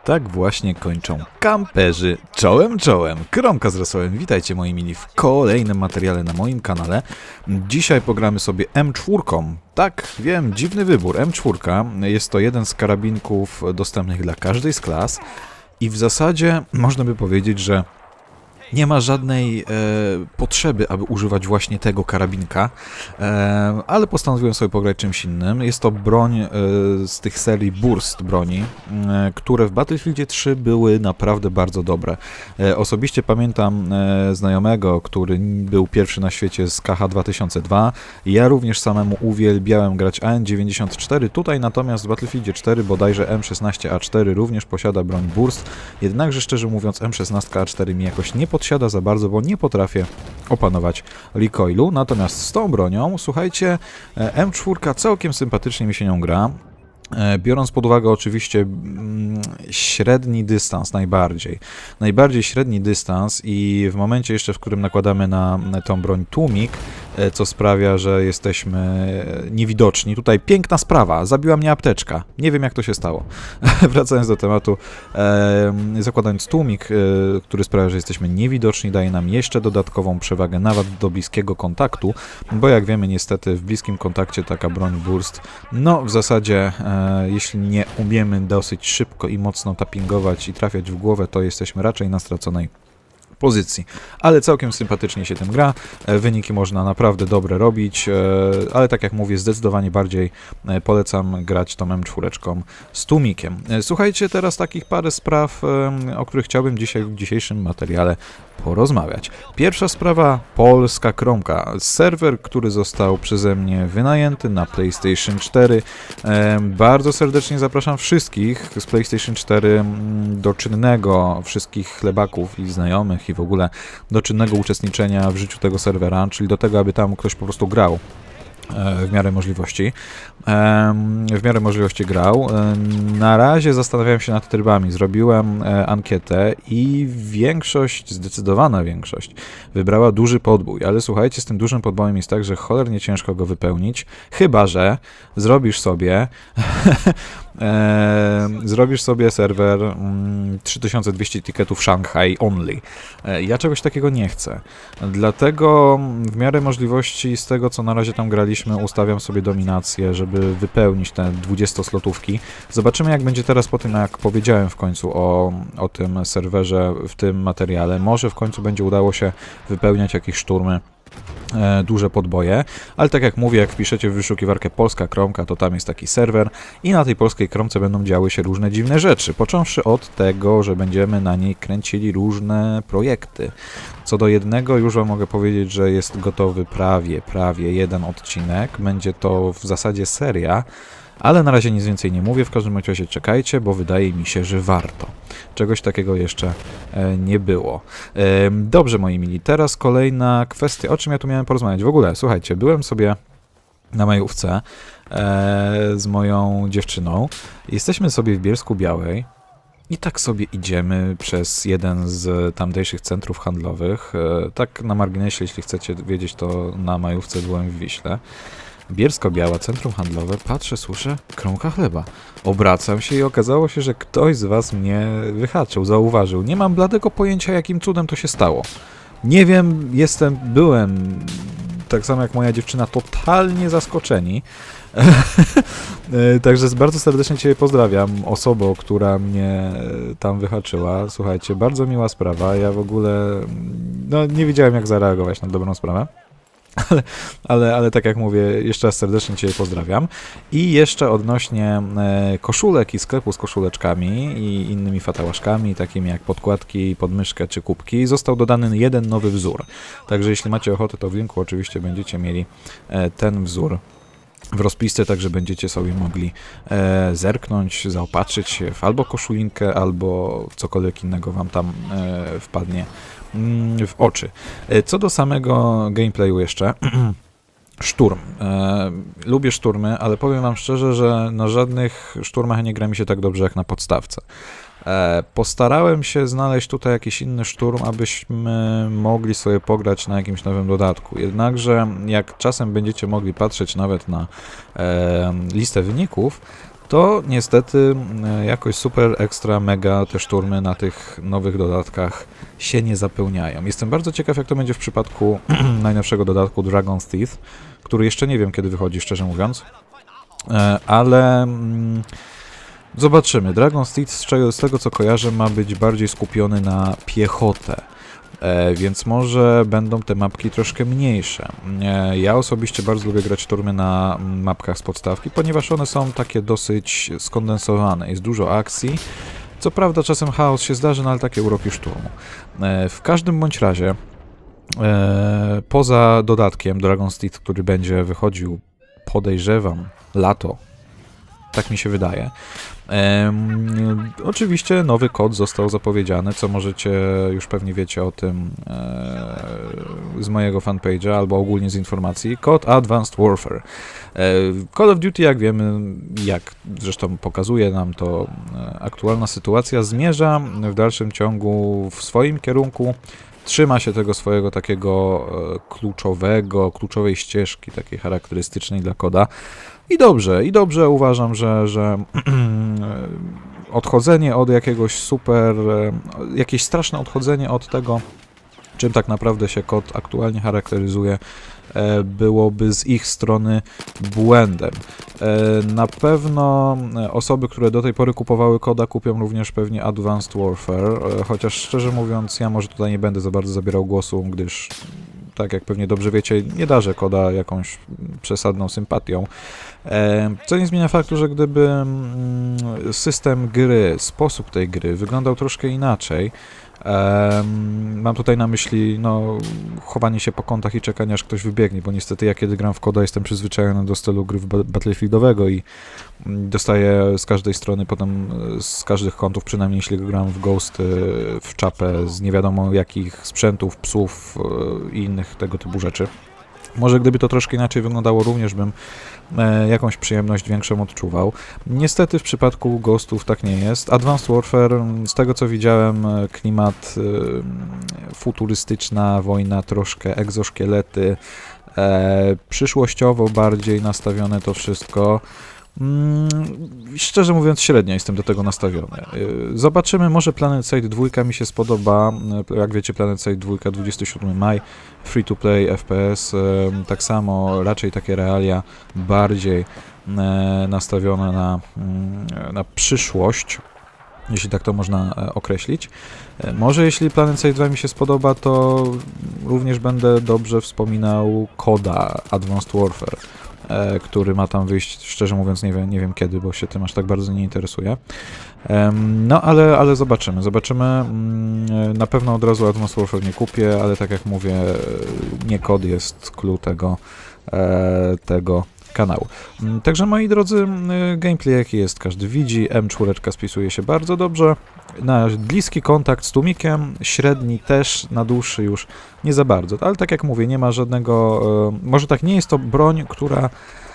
tak właśnie kończą kamperzy czołem czołem. Kromka z Rosołem, witajcie moi mili w kolejnym materiale na moim kanale. Dzisiaj pogramy sobie M4. Tak, wiem, dziwny wybór. M4 jest to jeden z karabinków dostępnych dla każdej z klas i w zasadzie można by powiedzieć, że nie ma żadnej potrzeby, aby używać właśnie tego karabinka, ale postanowiłem sobie pograć czymś innym. Jest to broń z tych serii Burst broni, które w Battlefieldzie 3 były naprawdę bardzo dobre. Osobiście pamiętam znajomego, który był pierwszy na świecie z KH-2002. Ja również samemu uwielbiałem grać AN-94. Tutaj natomiast w Battlefieldzie 4 bodajże M16A4 również posiada broń Burst. Jednakże szczerze mówiąc M16A4 mi jakoś nie podsiada za bardzo, bo nie potrafię opanować recoilu. Natomiast z tą bronią, słuchajcie, M4 całkiem sympatycznie mi się nią gra. Biorąc pod uwagę oczywiście średni dystans najbardziej średni dystans i w momencie jeszcze, w którym nakładamy na tą broń tłumik, co sprawia, że jesteśmy niewidoczni. Tutaj piękna sprawa, zabiła mnie apteczka. Nie wiem jak to się stało. Wracając do tematu, zakładając tłumik, który sprawia, że jesteśmy niewidoczni, daje nam jeszcze dodatkową przewagę nawet do bliskiego kontaktu, bo jak wiemy niestety w bliskim kontakcie taka broń Burst, no w zasadzie jeśli nie umiemy dosyć szybko i mocno tappingować i trafiać w głowę, to jesteśmy raczej na straconej pozycji. Ale całkiem sympatycznie się tym gra, wyniki można naprawdę dobre robić, ale tak jak mówię, zdecydowanie bardziej polecam grać tą M4 z tłumikiem. Słuchajcie, teraz takich parę spraw, o których chciałbym dzisiaj w dzisiejszym materiale porozmawiać. Pierwsza sprawa, polska Kromka. Serwer, który został przeze mnie wynajęty na PlayStation 4. Bardzo serdecznie zapraszam wszystkich z PlayStation 4 do czynnego, wszystkich chlebaków i znajomych i w ogóle do czynnego uczestniczenia w życiu tego serwera, czyli do tego, aby tam ktoś po prostu grał. W miarę możliwości grał. Na razie zastanawiałem się nad trybami. Zrobiłem ankietę i zdecydowana większość wybrała duży podbój. Ale słuchajcie, z tym dużym podbojem jest tak, że cholernie ciężko go wypełnić, chyba że zrobisz sobie serwer 3200 ticketów Shanghai only. Ja czegoś takiego nie chcę. Dlatego w miarę możliwości z tego, co na razie tam graliśmy, ustawiam sobie dominację, żeby wypełnić te 20-slotówki. Zobaczymy, jak będzie teraz po tym, jak powiedziałem w końcu o tym serwerze w tym materiale. Może w końcu będzie udało się wypełniać jakieś szturmy, duże podboje, ale tak jak mówię, jak wpiszecie w wyszukiwarkę polska Kromka, to tam jest taki serwer i na tej polskiej Kromce będą działy się różne dziwne rzeczy, począwszy od tego, że będziemy na niej kręcili różne projekty. Co do jednego już wam mogę powiedzieć, że jest gotowy prawie jeden odcinek, będzie to w zasadzie seria, ale na razie nic więcej nie mówię, w każdym razie czekajcie, bo wydaje mi się, że warto. Czegoś takiego jeszcze nie było. Dobrze, moi mili, teraz kolejna kwestia, o czym ja tu miałem porozmawiać. W ogóle, słuchajcie, byłem sobie na majówce z moją dziewczyną. Jesteśmy sobie w Bielsku-Białej i tak sobie idziemy przez jeden z tamtejszych centrów handlowych. Tak na marginesie, jeśli chcecie wiedzieć, to na majówce byłem w Wiśle. Bielsko-Biała, centrum handlowe, patrzę, słyszę, kromka chleba. Obracam się i okazało się, że ktoś z was mnie wyhaczył, zauważył. Nie mam bladego pojęcia, jakim cudem to się stało. Nie wiem, byłem, tak samo jak moja dziewczyna, totalnie zaskoczeni. Także bardzo serdecznie cię pozdrawiam, osobo, która mnie tam wyhaczyła. Słuchajcie, bardzo miła sprawa, ja w ogóle nie wiedziałem, jak zareagować na dobrą sprawę. Ale tak jak mówię, jeszcze raz serdecznie cię pozdrawiam. I jeszcze odnośnie koszulek i sklepu z koszuleczkami i innymi fatałaszkami, takimi jak podkładki, podmyszkę czy kubki, został dodany jeden nowy wzór. Także jeśli macie ochotę, to w linku oczywiście będziecie mieli ten wzór w rozpisce, także będziecie sobie mogli zerknąć, zaopatrzyć się w albo koszulinkę, albo cokolwiek innego wam tam wpadnie w oczy. Co do samego gameplayu jeszcze, szturm. Lubię szturmy, ale powiem wam szczerze, że na żadnych szturmach nie gra mi się tak dobrze jak na podstawce. Postarałem się znaleźć tutaj jakiś inny szturm, abyśmy mogli sobie pograć na jakimś nowym dodatku. Jednakże jak czasem będziecie mogli patrzeć nawet na listę wyników, to niestety jakoś super, ekstra, mega te szturmy na tych nowych dodatkach się nie zapełniają. Jestem bardzo ciekaw, jak to będzie w przypadku najnowszego dodatku Dragon's Teeth, który jeszcze nie wiem, kiedy wychodzi, szczerze mówiąc, ale zobaczymy. Dragon's Teeth, z tego co kojarzę, ma być bardziej skupiony na piechotę. Więc może będą te mapki troszkę mniejsze. Ja osobiście bardzo lubię grać szturmy na mapkach z podstawki, ponieważ one są takie dosyć skondensowane. Jest dużo akcji. Co prawda czasem chaos się zdarzy, no ale takie uroki szturmu. W każdym bądź razie, poza dodatkiem Dragon's Teeth, który będzie wychodził, podejrzewam, lato, tak mi się wydaje. Oczywiście nowy kod został zapowiedziany, co możecie, już pewnie wiecie o tym z mojego fanpage'a albo ogólnie z informacji. Kod Advanced Warfare. Call of Duty, jak wiemy, jak zresztą pokazuje nam to aktualna sytuacja, zmierza w dalszym ciągu w swoim kierunku. Trzyma się tego swojego takiego kluczowej ścieżki, takiej charakterystycznej dla koda. I dobrze uważam, że odchodzenie od jakiegoś jakieś straszne odchodzenie od tego, czym tak naprawdę się kod aktualnie charakteryzuje, byłoby z ich strony błędem. Na pewno osoby, które do tej pory kupowały koda, kupią również pewnie Advanced Warfare, chociaż szczerze mówiąc, ja może tutaj nie będę za bardzo zabierał głosu, gdyż tak jak pewnie dobrze wiecie, nie darzę koda jakąś przesadną sympatią. Co nie zmienia faktu, że gdyby system gry, sposób tej gry wyglądał troszkę inaczej, mam tutaj na myśli chowanie się po kątach i czekanie, aż ktoś wybiegnie, bo niestety ja kiedy gram w koda, jestem przyzwyczajony do stylu gry battlefieldowego i dostaję z każdej strony, potem z każdych kątów, przynajmniej jeśli gram w Ghost, w czapę z nie wiadomo jakich sprzętów, psów i innych tego typu rzeczy. Może gdyby to troszkę inaczej wyglądało, również bym jakąś przyjemność większą odczuwał. Niestety w przypadku Ghostów tak nie jest. Advanced Warfare, z tego co widziałem, klimat futurystyczna wojna, troszkę egzoszkielety, przyszłościowo bardziej nastawione to wszystko. Szczerze mówiąc, średnio jestem do tego nastawiony. Zobaczymy, może PlanetSide 2 mi się spodoba. Jak wiecie, PlanetSide 2, 27 maj, free to play, FPS, tak samo, raczej takie realia bardziej nastawione na przyszłość, jeśli tak to można określić. Może jeśli PlanetSide 2 mi się spodoba, to również będę dobrze wspominał koda Advanced Warfare, który ma tam wyjść, szczerze mówiąc nie wiem kiedy, bo się tym aż tak bardzo nie interesuje. No ale zobaczymy. Na pewno od razu Advanced Warfare nie kupię, ale tak jak mówię, nie kod jest clue tego kanału. Także moi drodzy, gameplay jaki jest, każdy widzi, M4 spisuje się bardzo dobrze, na bliski kontakt z tłumikiem, średni też, na dłuższy już nie za bardzo, ale tak jak mówię, nie ma żadnego, może tak, nie jest to broń, która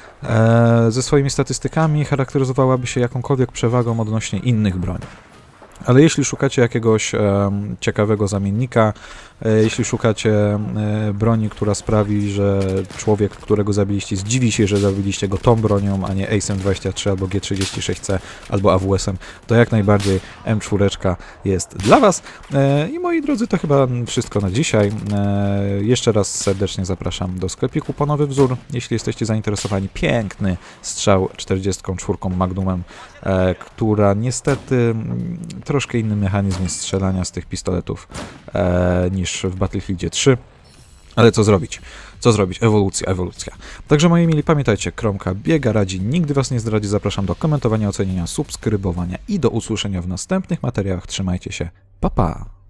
ze swoimi statystykami charakteryzowałaby się jakąkolwiek przewagą odnośnie innych broni. Ale jeśli szukacie jakiegoś ciekawego zamiennika, jeśli szukacie broni, która sprawi, że człowiek, którego zabiliście, zdziwi się, że zabiliście go tą bronią, a nie ACE-M23 albo G36C albo AWS-em, to jak najbardziej M4 jest dla Was. I moi drodzy, to chyba wszystko na dzisiaj. Jeszcze raz serdecznie zapraszam do sklepiku po nowy wzór. Jeśli jesteście zainteresowani, piękny strzał 44 Magnumem, która niestety troszkę inny mechanizm jest strzelania z tych pistoletów niż w Battlefieldzie 3, ale co zrobić? Ewolucja. Także moi mili, pamiętajcie, Kromka biega, radzi, nigdy Was nie zdradzi. Zapraszam do komentowania, oceniania, subskrybowania i do usłyszenia w następnych materiałach. Trzymajcie się, pa pa!